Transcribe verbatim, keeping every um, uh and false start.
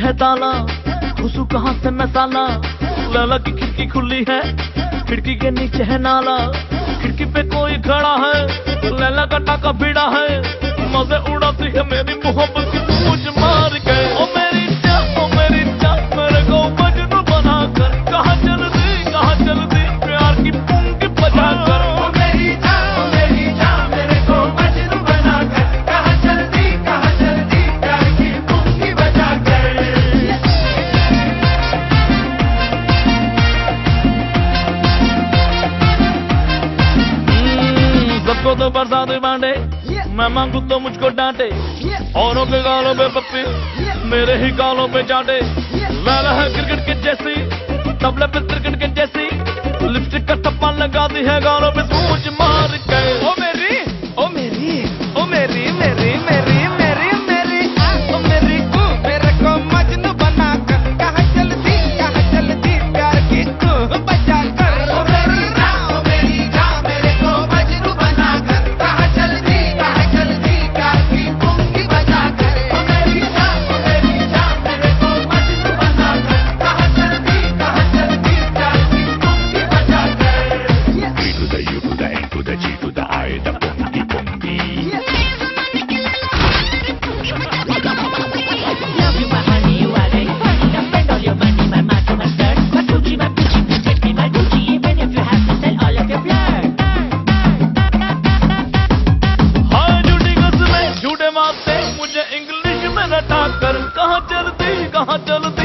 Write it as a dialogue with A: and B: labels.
A: है ताला, घुसू कहाँ से मैं साला। लैला की खिड़की खुली है, खिड़की के नीचे है नाला। खिड़की पे कोई खड़ा है, लैला का टाका भिड़ा है। मजे उड़ाती है मेरी मोहब्बत की पूछ मार के। ओ मेरी जान, ओ मेरी जान, मेरे को मजनू बना कर कहाँ चल दी, कहाँ चल दी प्यार की पुंगी बजा कर।
B: ओ मेरी जान, ओ मेरी जान, मेरे को मजनू बना कर कहाँ चल दी, कहाँ चल दी प्यार की पुंगी बजा कर।
A: सबको तो बरसात बांटे, मैं मांगू तो मुझको डांटे। औरों के गालों पे पप्पी, मेरे ही गालों पे चाटे। लैला है क्रिकेट के जैसी, तबले पे क्रिकेट के जैसी। लिपस्टिक का टप्पा लगा दी है गालों पे सूझ मार के।
B: ओ मेरी, ओ मेरी, ओ मेरी, मेरी, मेरी, मेरी, मेरी, ओ मेरी, ओ मेरे को मजनू बना कर कहाँ चल दी, कहाँ चल दी प्यार की तू बजा कर। ओ मेरी जान, ओ मेरी जान, मेरे को मजनू बना कर कहाँ चल दी, कहाँ चल दी प्यार की पुंगी बजा कर। ओ मेरी जान, ओ मेरी जान, मेरे को मजनू बना कर कहाँ चल दी, कहाँ चल दी प्यार की पुंगी बजा कर।
C: B to the U to the N to the G to the I, the pungi pungi.
D: Love you, my honey, you are very funny. Now spend all your money, my macho, my skirt, my Gucci, my Gucci, please take me my Gucci, even if you have to sell all of your flirt.
A: हाँ झूठी कसमें झूठे वास्ते मुझे English में रटा कर कहाँ चलती, कहाँ चलती